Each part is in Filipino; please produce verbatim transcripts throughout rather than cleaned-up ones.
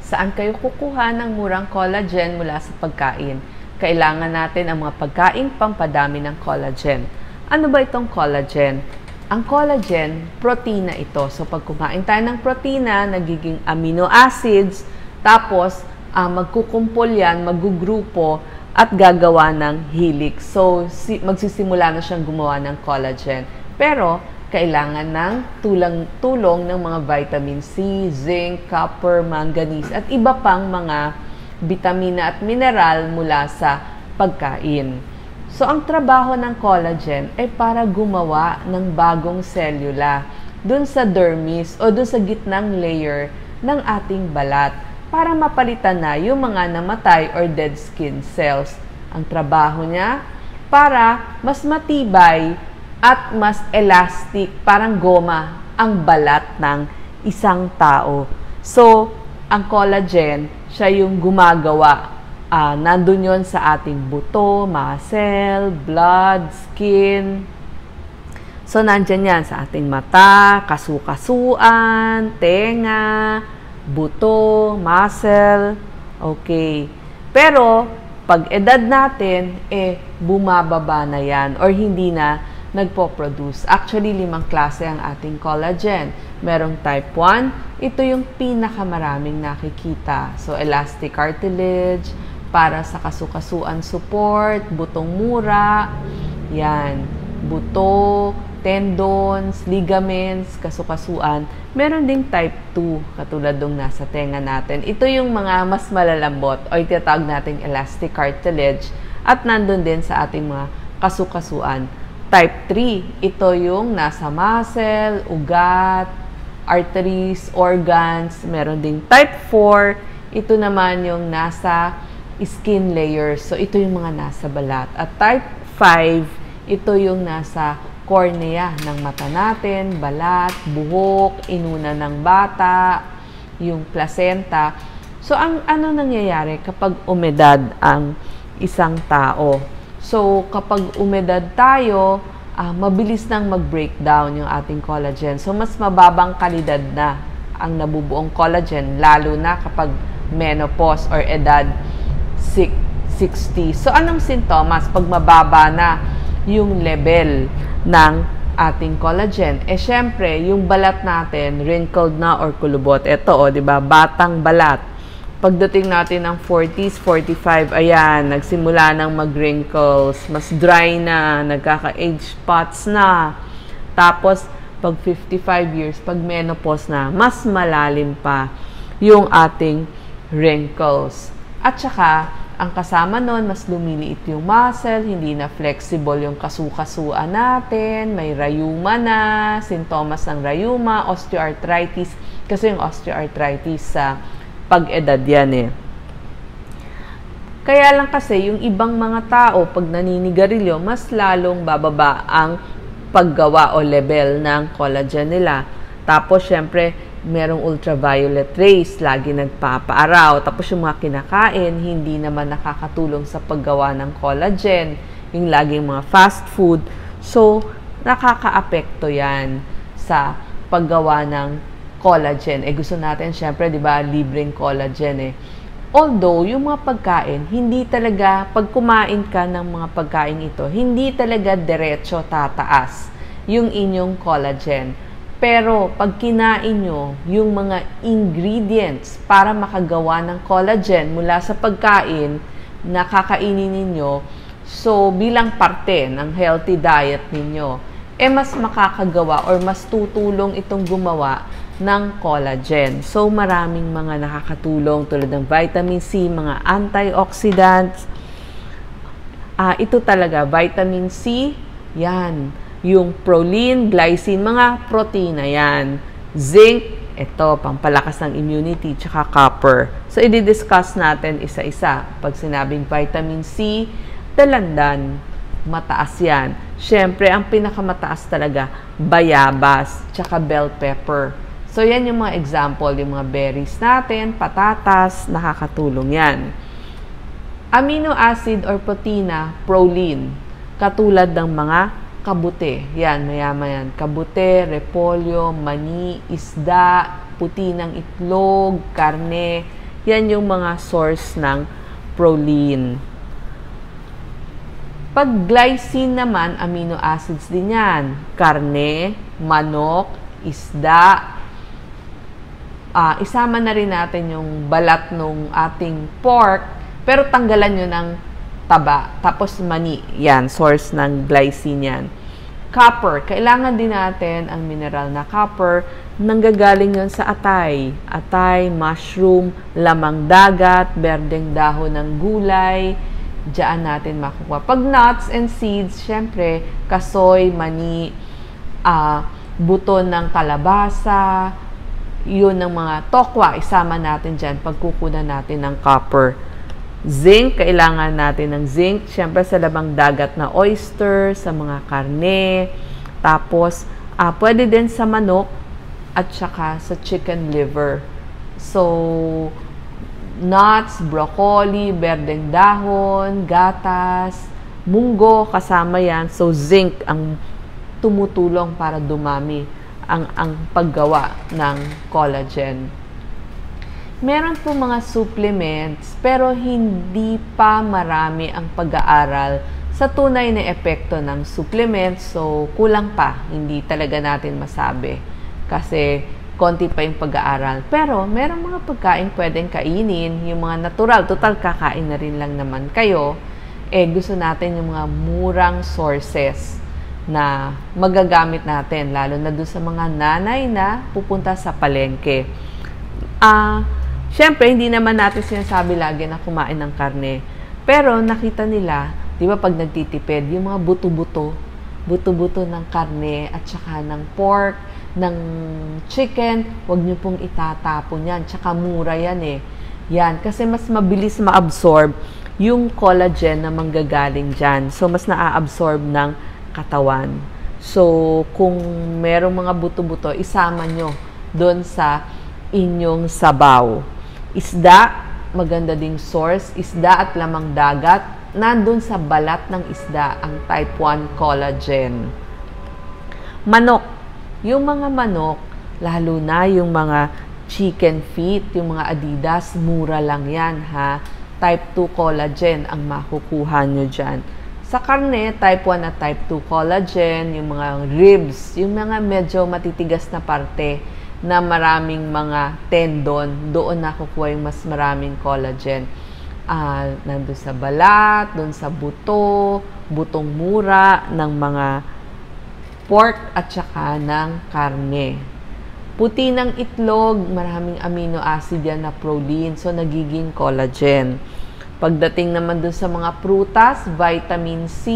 Saan kayo kukuha ng murang collagen mula sa pagkain? Kailangan natin ang mga pagkaing pampadami ng collagen. Ano ba itong collagen? Ang collagen, protina ito. So pag kumain tayo ng protina, nagiging amino acids, tapos uh, magkukumpol yan, magugrupo, at gagawa ng helix. So si, magsisimula na siyang gumawa ng collagen. Pero kailangan ng tulang, tulong ng mga vitamin C, zinc, copper, manganese, at iba pang mga bitamina at mineral mula sa pagkain. So, ang trabaho ng collagen ay para gumawa ng bagong selula dun sa dermis o dun sa gitnang layer ng ating balat para mapalitan na yung mga namatay or dead skin cells. Ang trabaho niya para mas matibay at mas elastic, parang goma, ang balat ng isang tao. So, ang collagen, siya yung gumagawa. Uh, nandun yun sa ating buto, muscle, blood, skin. So, nandyan yan sa ating mata, kasu-kasuan, tenga, buto, muscle. Okay. Pero, pag edad natin, eh, bumababa na yan or hindi na nagpo-produce. Actually, limang klase ang ating collagen. Merong type one, ito yung pinakamaraming nakikita. So, elastic cartilage, para sa kasukasuan support, butong mura, yan, buto, tendons, ligaments, kasukasuan. Meron ding type two, katulad ng nasa tenga natin. Ito yung mga mas malalambot o itatawag nating elastic cartilage at nandun din sa ating mga kasukasuan. Type three, ito yung nasa muscle, ugat, arteries, organs. Meron ding type four, ito naman yung nasa skin layers. So, ito yung mga nasa balat. At type five, ito yung nasa cornea ng mata natin, balat, buhok, inuna ng bata, yung placenta. So, ang ano nangyayari kapag umedad ang isang tao? So, kapag umedad tayo, uh, mabilis nang mag-breakdown yung ating collagen. So, mas mababang kalidad na ang nabubuong collagen, lalo na kapag menopause or edad sixty. So, anong sintomas pag mababa na yung level ng ating collagen? Eh, syempre, yung balat natin, wrinkled na or kulubot. Ito, o, oh, di ba? Batang balat. Pagdating natin ng forties, forty-five, ayan, nagsimula ng mag-wrinkles, mas dry na, nagkaka-age spots na. Tapos, pag fifty-five years, pag menopause na, mas malalim pa yung ating wrinkles. At saka, ang kasama nun, mas lumiliit yung muscle, hindi na flexible yung kasukasuan natin, may rayuma na, sintomas ng rayuma, osteoarthritis, kasi yung osteoarthritis sa pag-edad yan eh. Kaya lang kasi, yung ibang mga tao, pag naninigarilyo, mas lalong bababa ang paggawa o level ng collagen nila. Tapos, syempre, merong ultraviolet rays, lagi nagpapaaraw. Tapos, yung mga kinakain, hindi naman nakakatulong sa paggawa ng collagen. Yung laging mga fast food. So, nakaka-apekto yan sa paggawa ng collagen. Eh, gusto natin, syempre, di ba, libreng collagen eh. Although, yung mga pagkain, hindi talaga, pag kumain ka ng mga pagkain ito, hindi talaga diretso tataas yung inyong collagen. Pero, pag kinain nyo yung mga ingredients para makagawa ng collagen mula sa pagkain na kakainin ninyo, so, bilang parte ng healthy diet ninyo, eh, mas makakagawa or mas tutulong itong gumawa ng collagen. So, maraming mga nakakatulong tulad ng vitamin C, mga antioxidants. Ah, ito talaga, vitamin C, yan. Yung proline, glycine, mga protina yan. Zinc, ito, pampalakas ng immunity, tsaka copper. So, i-discuss natin isa-isa. Pag sinabing vitamin C, dalandan, mataas yan. Siyempre, ang pinakamataas talaga, bayabas, tsaka bell pepper. So, yan yung mga example, yung mga berries natin, patatas, nakakatulong yan. Amino acid or protina, proline, katulad ng mga kabute. Yan, mayaman yan. Kabute, repolyo, mani, isda, puti ng itlog, karne. Yan yung mga source ng proline. Pag glycine naman, amino acids din yan. Karne, manok, isda. Uh, isama na rin natin yung balat ng ating pork, pero tanggalan nyo ng taba. Tapos mani, yan, source ng glycine yan. Copper, kailangan din natin ang mineral na copper, nanggagaling yun sa atay. Atay, mushroom, lamang dagat, berdeng dahon ng gulay, diyan natin makukuha. Pag nuts and seeds, syempre, kasoy, mani, uh, buto ng kalabasa, yun ng mga tokwa, isama natin dyan pagkukunan natin ng copper. Zinc, kailangan natin ng zinc, syempre sa labang dagat na oyster, sa mga karne, tapos uh, pwede din sa manok at saka sa chicken liver. So, nuts, broccoli, berdeng dahon, gatas, munggo, kasama yan. So, zinc ang tumutulong para dumami ang, ang paggawa ng collagen. Meron po mga supplements, pero hindi pa marami ang pag-aaral sa tunay na epekto ng supplements. So, kulang pa. Hindi talaga natin masabi. Kasi, konti pa yung pag-aaral. Pero, meron mga pagkain pwedeng kainin. Yung mga natural. Total, kakain na rin lang naman kayo. Eh, gusto natin yung mga murang sources na magagamit natin. Lalo na doon sa mga nanay na pupunta sa palengke. Ah... Uh, Siyempre, hindi naman natin sinasabi lagi na kumain ng karne. Pero nakita nila, di ba pag nagtitipid, yung mga buto-buto, buto-buto ng karne at saka ng pork, ng chicken, wag nyo pong itatapon yan. Tsaka mura yan eh. Yan, kasi mas mabilis ma-absorb yung collagen na manggagaling dyan. So, mas na-absorb ng katawan. So, kung merong mga buto-buto, isama nyo doon sa inyong sabaw. Isda, maganda ding source. Isda at lamang dagat, nandun sa balat ng isda ang type one collagen. Manok. Yung mga manok, lalo na yung mga chicken feet, yung mga Adidas, mura lang yan ha. Type two collagen ang makukuha nyo dyan. Sa karne, type one at type two collagen, yung mga ribs, yung mga medyo matitigas na parte, na maraming mga tendon, doon nakukuha yung mas maraming collagen. Uh, nandun sa balat, doon sa buto, butong mura ng mga pork at saka ng karne. Puti ng itlog, maraming amino acid yan na proline, so nagiging collagen. Pagdating naman doon sa mga prutas, vitamin C,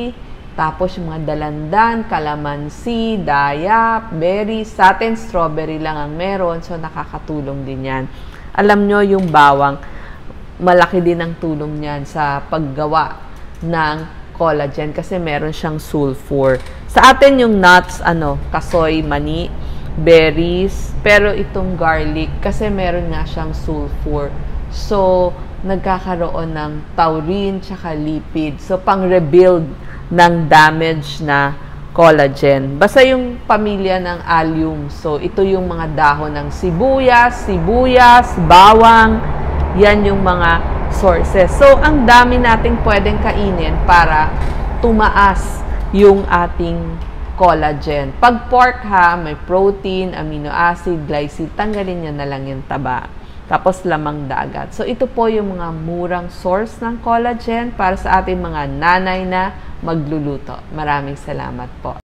tapos yung mga dalandan, kalamansi, dayap, berries. Sa atin, strawberry lang ang meron. So, nakakatulong din yan. Alam nyo, yung bawang, malaki din ang tulong niyan sa paggawa ng collagen kasi meron siyang sulfur. Sa atin, yung nuts, ano, kasoy, mani, berries. Pero itong garlic, kasi meron nga siyang sulfur. So, nagkakaroon ng taurine tsaka lipid. So, pang-rebuild ng damage na collagen. Basta yung pamilya ng allium. So, ito yung mga dahon ng sibuyas, sibuyas, bawang. Yan yung mga sources. So, ang dami nating pwedeng kainin para tumaas yung ating collagen. Pag pork ha, may protein, amino acid, glycine, tanggalin nyo na lang yung taba. Tapos lamang dagat. So, ito po yung mga murang source ng collagen para sa ating mga nanay na magluluto. Maraming salamat po.